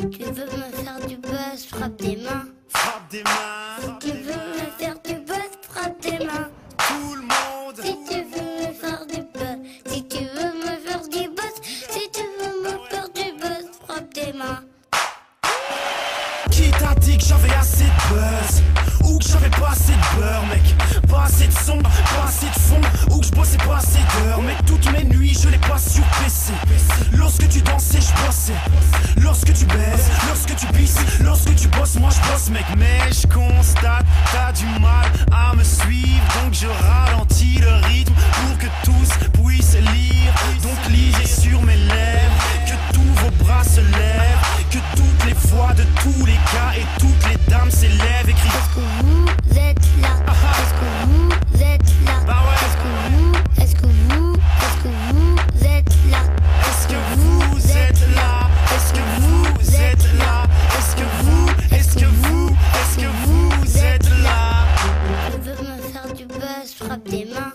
Tu veux me faire du buzz, frappe des mains. Frappe des mains. Tu veux me faire du buzz, frappe des mains. Tout le monde. Si tu veux me faire du buzz, si tu veux me faire du buzz, si tu veux me faire du buzz, frappe des mains. Qui t'a dit que j'avais assez de buzz? Ou que j'avais pas assez de beurre, mec? Pas assez de son, pas assez de fond. Ou que je bossais pas assez d'heures, mec? Toutes mes nuits je les passe sur PC. Lorsque tu dansais, je bossais. Lorsque tu baises, lorsque tu pisses, lorsque tu bosses, moi je bosse, mec. Mais je constate, t'as du mal à me suivre. Donc je ralentis le rythme pour que tous puissent lire. Donc lisez sur mes lèvres que tous vos bras se lèvent. Que toutes les voix de tous les gars et toutes les dames s'élèvent et crient. Est-ce que vous êtes là? Est-ce que vous êtes là? Bah ouais. Est-ce que vous êtes là? Est-ce que vous êtes là? Est-ce que vous êtes là? Est-ce que vous êtes là? Tu veux me faire du buzz, frappe des mains.